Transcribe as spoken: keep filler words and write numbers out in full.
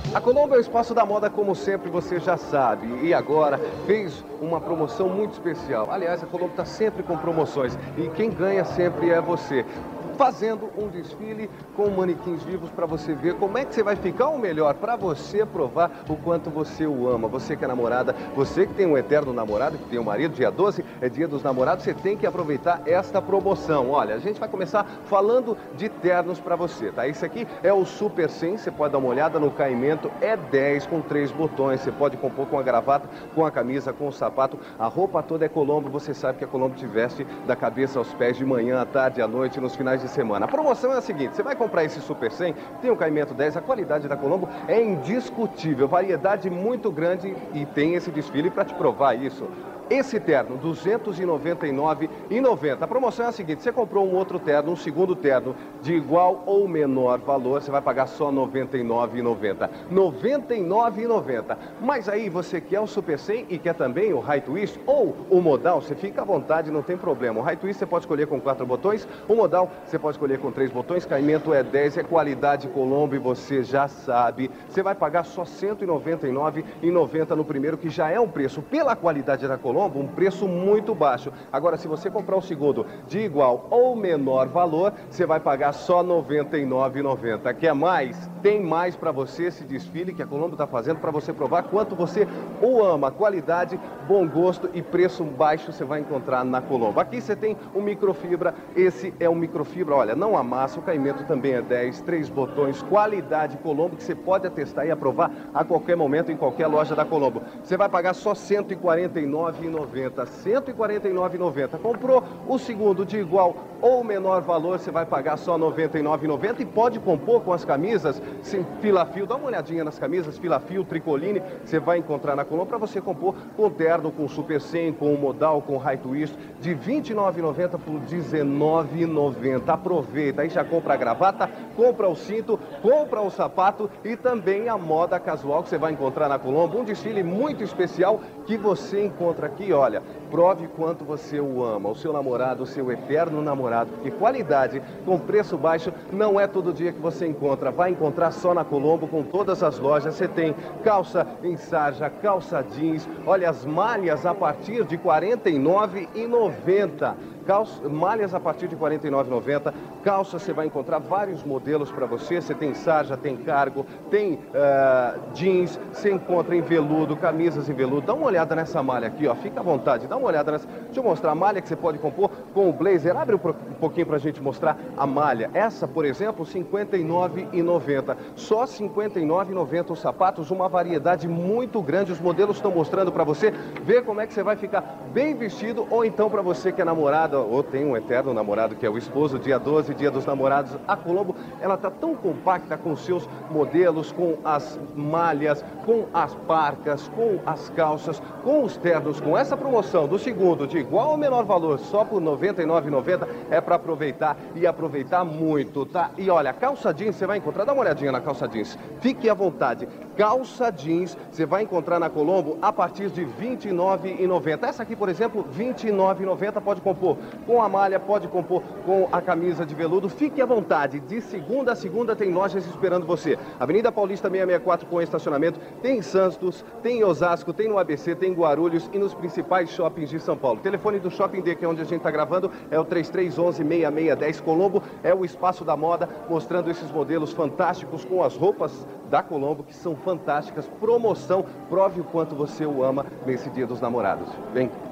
A Colombo é o espaço da moda, como sempre, você já sabe. E agora fez uma promoção muito especial. Aliás, a Colombo está sempre com promoções. E quem ganha sempre é você. Fazendo um desfile com manequins vivos para você ver como é que você vai ficar, ou melhor, para você provar o quanto você o ama. Você que é namorada, você que tem um eterno namorado, que tem um marido, dia doze é dia dos namorados, você tem que aproveitar esta promoção. Olha, a gente vai começar falando de ternos para você, tá? Esse aqui é o Super cem, você pode dar uma olhada no caimento, é dez com três botões, você pode compor com a gravata, com a camisa, com o sapato, a roupa toda é Colombo, você sabe que a Colombo te veste da cabeça aos pés, de manhã, à tarde, à noite, nos finais de semana. A promoção é a seguinte, você vai comprar esse Super cem, tem o caimento dez, a qualidade da Colombo é indiscutível, variedade muito grande e tem esse desfile para te provar isso. Esse terno, duzentos e noventa e nove reais e noventa centavos. A promoção é a seguinte, você comprou um outro terno, um segundo terno de igual ou menor valor, você vai pagar só noventa e nove reais e noventa centavos. noventa e nove reais e noventa centavos. Mas aí você quer o Super cem e quer também o High Twist ou o Modal, você fica à vontade, não tem problema. O High Twist você pode escolher com quatro botões, o Modal você pode escolher com três botões, caimento é dez, é qualidade Colombo e você já sabe. Você vai pagar só cento e noventa e nove reais e noventa centavos no primeiro, que já é um preço pela qualidade da Colombo, um preço muito baixo. Agora, se você comprar o segundo de igual ou menor valor, você vai pagar só noventa e nove reais e noventa centavos. Quer mais? Tem mais para você esse desfile que a Colombo está fazendo para você provar quanto você o ama. Qualidade, bom gosto e preço baixo você vai encontrar na Colombo. Aqui você tem o microfibra, esse é um microfibra, olha, não amassa, o caimento também é dez, três botões, qualidade Colombo que você pode atestar e aprovar a qualquer momento em qualquer loja da Colombo. Você vai pagar só cento e quarenta e nove reais e noventa centavos. cento e quarenta e nove reais e noventa centavos. Comprou o segundo de igual ou menor valor, você vai pagar só noventa e nove reais e noventa centavos e pode compor com as camisas sem fila-fio. Dá uma olhadinha nas camisas, fila-fio, tricoline, você vai encontrar na Colombo para você compor com terno, com Super cem, com o Modal, com High Twist, de vinte e nove reais e noventa centavos por dezenove reais e noventa centavos. Aproveita, aí já compra a gravata, compra o cinto, compra o sapato e também a moda casual que você vai encontrar na Colombo. Um desfile muito especial que você encontra aqui, olha, prove quanto você o ama, o seu namorado, o seu eterno namorado, porque qualidade com preço baixo não é todo dia que você encontra, vai encontrar só na Colombo, com todas as lojas. Você tem calça em sarja, calça jeans, olha as malhas a partir de quarenta e nove reais e noventa centavos. Calça, malhas a partir de quarenta e nove reais e noventa centavos. Calça você vai encontrar vários modelos para você. Você tem sarja, tem cargo, tem uh, jeans, você encontra em veludo, camisas em veludo. Dá uma olhada nessa malha aqui, ó. Fica à vontade, dá uma olhada nessa. Deixa eu mostrar a malha que você pode compor com o blazer. Abre um pouquinho para a gente mostrar a malha. Essa, por exemplo, cinquenta e nove reais e noventa centavos. Só cinquenta e nove reais e noventa centavos os sapatos, uma variedade muito grande. Os modelos estão mostrando para você ver como é que você vai ficar bem vestido, ou então para você que é namorada ou tem um eterno namorado que é o esposo, dia doze, dia dos namorados. A Colombo, ela está tão compacta com seus modelos, com as malhas, com as parcas, com as calças, com os ternos, com essa promoção do segundo de igual ou menor valor, só por noventa e nove reais e noventa centavos, é para aproveitar e aproveitar muito, tá? E olha, calça jeans você vai encontrar, dá uma olhadinha na calça jeans, fique à vontade. Calça jeans você vai encontrar na Colombo a partir de vinte e nove reais e noventa centavos. Essa aqui, por exemplo, vinte e nove reais e noventa centavos, pode compor com a malha, pode compor com a camisa de veludo. Fique à vontade, de segunda a segunda tem lojas esperando você. Avenida Paulista seiscentos e sessenta e quatro com estacionamento, tem em Santos, tem em Osasco, tem no A B C, tem em Guarulhos e nos principais shoppings de São Paulo. O telefone do Shopping D, que é onde a gente está gravando, é o três três um um, seis seis um zero. Colombo é o espaço da moda, mostrando esses modelos fantásticos com as roupas da Colombo, que são fantásticas. Promoção, prove o quanto você o ama nesse Dia dos Namorados. Vem.